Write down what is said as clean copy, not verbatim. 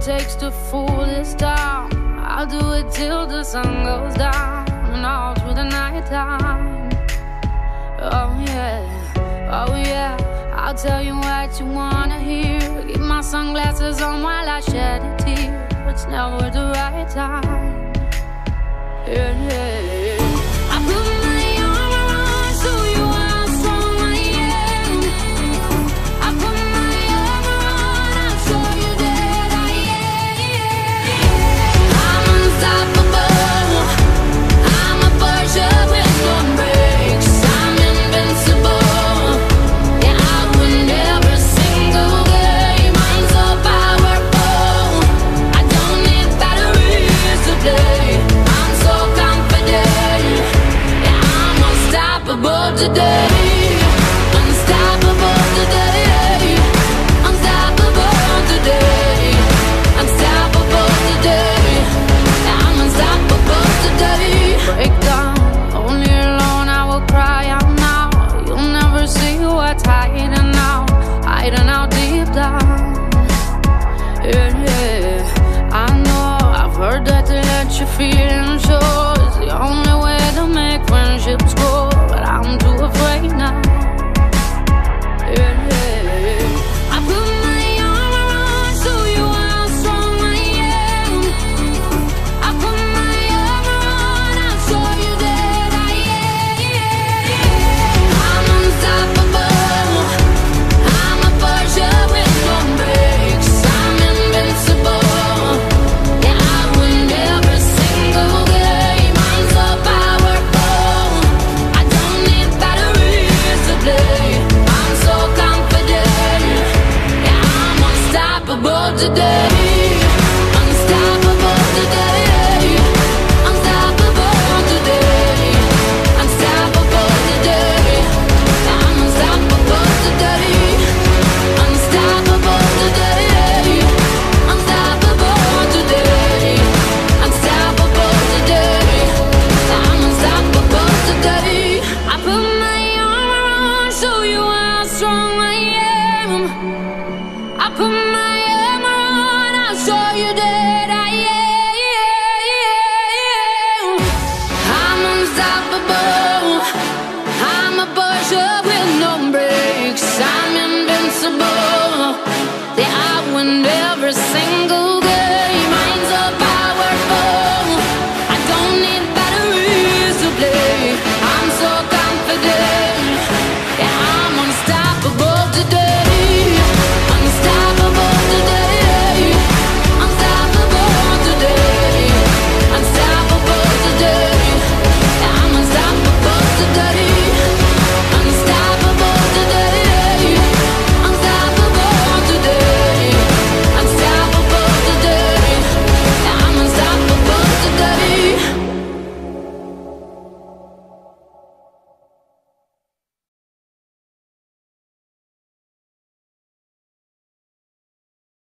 takes to fool this town. I'll do it till the sun goes down and all through the night time. Oh yeah, oh yeah, I'll tell you what you wanna hear. Keep my sunglasses on while I shed a tear. It's never the right time. Yeah, yeah, yeah. I put my armor on so you are strong I am. I put my armor on, I'll show you that I am. I'm unstoppable. I'm a Porsche with no brakes. I'm invincible. Yeah, I win every single game. I'm so powerful. I don't need batteries to play. I'm so confident. Yeah, I'm unstoppable today.